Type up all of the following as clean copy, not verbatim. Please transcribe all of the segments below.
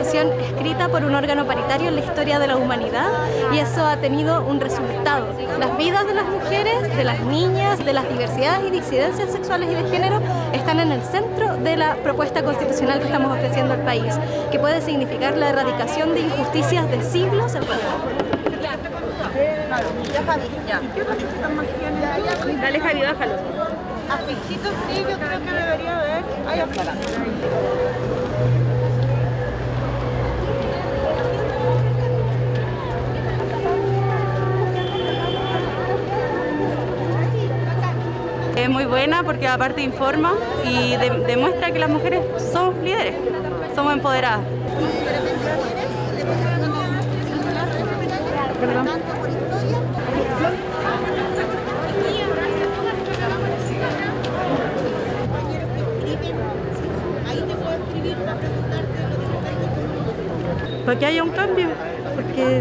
constitución escrita por un órgano paritario en la historia de la humanidad, y eso ha tenido un resultado. Las vidas de las mujeres, de las niñas, de las diversidades y disidencias sexuales y de género están en el centro de la propuesta constitucional que estamos ofreciendo al país, que puede significar la erradicación de injusticias de siglos en Dale, Javi, bájalo. Afixitos sí, yo creo que debería haber. Ay, afuera. Es muy buena porque aparte informa y demuestra que las mujeres somos líderes, somos empoderadas. Perdón. Para que haya un cambio, porque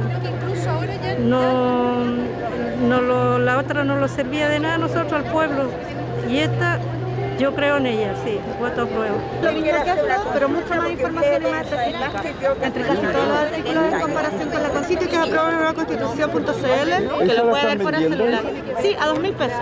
la otra no lo servía de nada a nosotros, al pueblo, y esta, yo creo en ella, sí, voto apruebo. Pero mucha más información y más específica entre casi todos los artículos en comparación con la Constitución que aprueba en la Constitución.cl, que lo puede ver por el celular. Sí, a 2.000 pesos.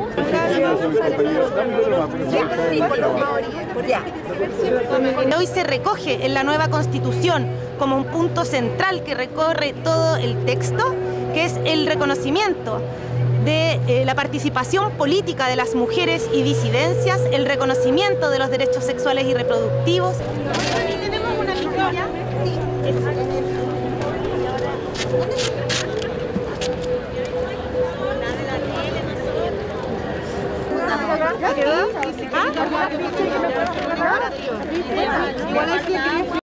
Hoy se recoge en la nueva Constitución como un punto central que recorre todo el texto, que es el reconocimiento de la participación política de las mujeres y disidencias, el reconocimiento de los derechos sexuales y reproductivos. ¿Tenemos una historia? Sí.